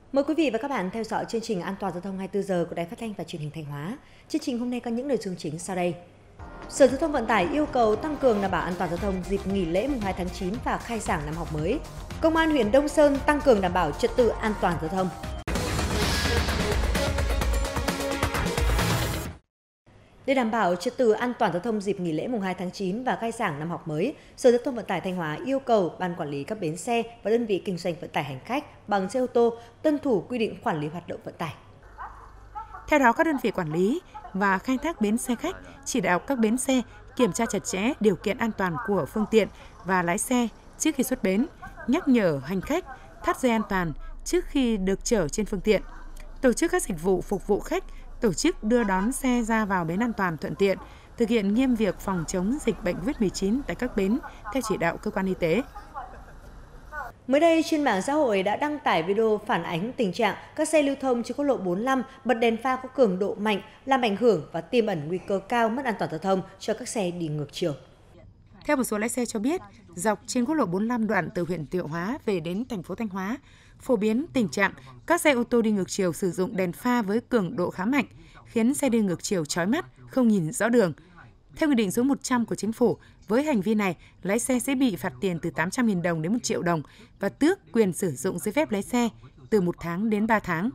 Mời quý vị và các bạn theo dõi chương trình An toàn giao thông 24 giờ của Đài Phát thanh và Truyền hình Thanh Hóa. Chương trình hôm nay có những nội dung chính sau đây. Sở Giao thông Vận tải yêu cầu tăng cường đảm bảo an toàn giao thông dịp nghỉ lễ mùng 2 tháng 9 và khai giảng năm học mới. Công an huyện Đông Sơn tăng cường đảm bảo trật tự an toàn giao thông. Để đảm bảo trật tự an toàn giao thông dịp nghỉ lễ mùng 2 tháng 9 và khai giảng năm học mới, Sở Giao thông Vận tải Thanh Hóa yêu cầu Ban quản lý các bến xe và đơn vị kinh doanh vận tải hành khách bằng xe ô tô tuân thủ quy định quản lý hoạt động vận tải. Theo đó, các đơn vị quản lý và khai thác bến xe khách chỉ đạo các bến xe kiểm tra chặt chẽ điều kiện an toàn của phương tiện và lái xe trước khi xuất bến, nhắc nhở hành khách thắt dây an toàn trước khi được chở trên phương tiện, tổ chức các dịch vụ phục vụ khách, tổ chức đưa đón xe ra vào bến an toàn thuận tiện, thực hiện nghiêm việc phòng chống dịch bệnh COVID-19 tại các bến theo chỉ đạo cơ quan y tế. Mới đây, trên mạng xã hội đã đăng tải video phản ánh tình trạng các xe lưu thông trên quốc lộ 45 bật đèn pha có cường độ mạnh, làm ảnh hưởng và tiềm ẩn nguy cơ cao mất an toàn giao thông cho các xe đi ngược chiều. Theo một số lái xe cho biết, dọc trên quốc lộ 45 đoạn từ huyện Thiệu Hóa về đến thành phố Thanh Hóa, phổ biến tình trạng các xe ô tô đi ngược chiều sử dụng đèn pha với cường độ khá mạnh, khiến xe đi ngược chiều chói mắt, không nhìn rõ đường. Theo Nghị định số 100 của Chính phủ, với hành vi này, lái xe sẽ bị phạt tiền từ 800.000 đồng đến 1 triệu đồng và tước quyền sử dụng giấy phép lái xe từ 1 tháng đến 3 tháng.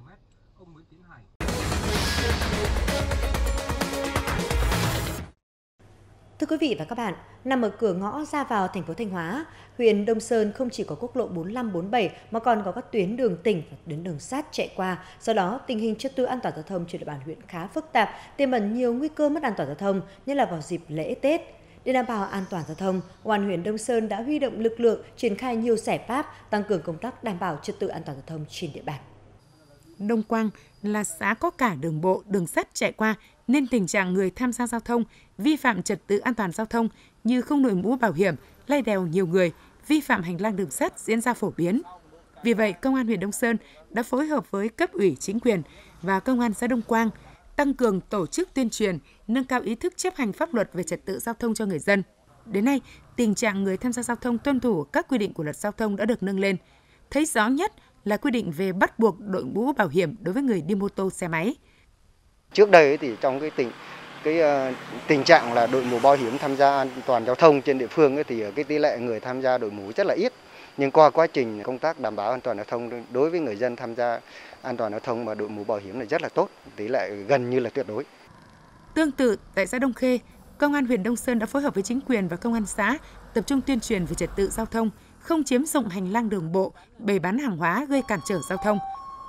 Thưa quý vị và các bạn, nằm ở cửa ngõ ra vào thành phố Thanh Hóa, huyện Đông Sơn không chỉ có quốc lộ 45, 47 mà còn có các tuyến đường tỉnh và tuyến đường sắt chạy qua. Do đó, tình hình trật tự an toàn giao thông trên địa bàn huyện khá phức tạp, tiềm ẩn nhiều nguy cơ mất an toàn giao thông, nhất là vào dịp lễ Tết. Để đảm bảo an toàn giao thông, Công an huyện Đông Sơn đã huy động lực lượng triển khai nhiều giải pháp tăng cường công tác đảm bảo trật tự an toàn giao thông trên địa bàn. Đông Quang là xã có cả đường bộ, đường sắt chạy qua nên tình trạng người tham gia giao thông vi phạm trật tự an toàn giao thông như không đội mũ bảo hiểm, lay đèo nhiều người, vi phạm hành lang đường sắt diễn ra phổ biến. Vì vậy, Công an huyện Đông Sơn đã phối hợp với cấp ủy chính quyền và Công an xã Đông Quang tăng cường tổ chức tuyên truyền, nâng cao ý thức chấp hành pháp luật về trật tự giao thông cho người dân. Đến nay, tình trạng người tham gia giao thông tuân thủ các quy định của luật giao thông đã được nâng lên. Thấy rõ nhất là quy định về bắt buộc đội mũ bảo hiểm đối với người đi mô tô xe máy. Trước đây thì trong tình trạng là đội mũ bảo hiểm tham gia an toàn giao thông trên địa phương thì cái tỷ lệ người tham gia đội mũ rất là ít. Nhưng qua quá trình công tác đảm bảo an toàn giao thông đối với người dân tham gia an toàn giao thông mà đội mũ bảo hiểm là rất là tốt, tỷ lệ gần như là tuyệt đối. Tương tự tại xã Đông Khê, Công an huyện Đông Sơn đã phối hợp với chính quyền và công an xã tập trung tuyên truyền về trật tự giao thông, không chiếm dụng hành lang đường bộ, bày bán hàng hóa gây cản trở giao thông.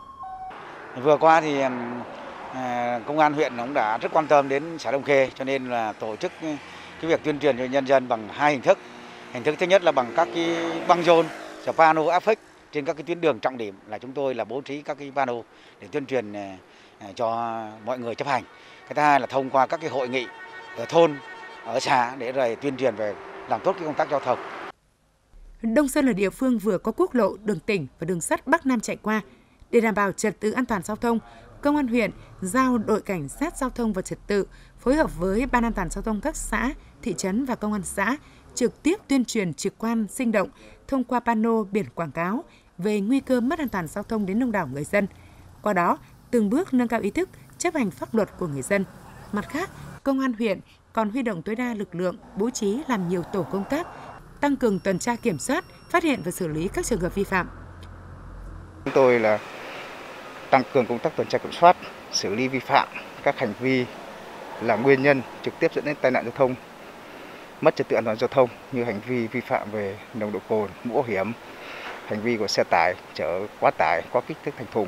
Vừa qua thì công an huyện cũng đã rất quan tâm đến xã Đông Khê, cho nên là tổ chức cái việc tuyên truyền cho nhân dân bằng hai hình thức. Hình thức thứ nhất là bằng các cái băng rôn, pano áp phích trên các cái tuyến đường trọng điểm, là chúng tôi là bố trí các cái pano để tuyên truyền cho mọi người chấp hành. Cái thứ hai là thông qua các cái hội nghị ở thôn, ở xã để rồi tuyên truyền về làm tốt cái công tác giao thông. Đông Sơn là địa phương vừa có quốc lộ, đường tỉnh và đường sắt Bắc Nam chạy qua. Để đảm bảo trật tự an toàn giao thông, Công an huyện giao đội cảnh sát giao thông và trật tự phối hợp với Ban an toàn giao thông các xã, thị trấn và công an xã trực tiếp tuyên truyền trực quan sinh động thông qua pano biển quảng cáo về nguy cơ mất an toàn giao thông đến đông đảo người dân. Qua đó, từng bước nâng cao ý thức chấp hành pháp luật của người dân. Mặt khác, Công an huyện còn huy động tối đa lực lượng, bố trí làm nhiều tổ công tác, tăng cường tuần tra kiểm soát, phát hiện và xử lý các trường hợp vi phạm. Chúng tôi là tăng cường công tác tuần tra kiểm soát, xử lý vi phạm các hành vi là nguyên nhân trực tiếp dẫn đến tai nạn giao thông, mất trật tự an toàn giao thông như hành vi vi phạm về nồng độ cồn, mũ bảo hiểm, hành vi của xe tải chở quá tải, quá kích thước thành thùng.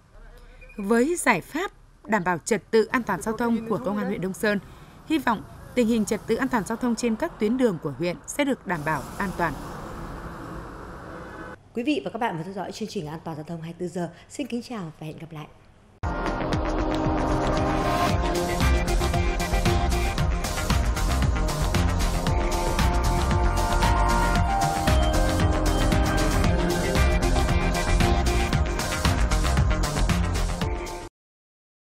Với giải pháp đảm bảo trật tự an toàn giao thông của Công an huyện Đông Sơn, hy vọng tình hình trật tự an toàn giao thông trên các tuyến đường của huyện sẽ được đảm bảo an toàn. Quý vị và các bạn vừa theo dõi chương trình An toàn giao thông 24 giờ. Xin kính chào và hẹn gặp lại.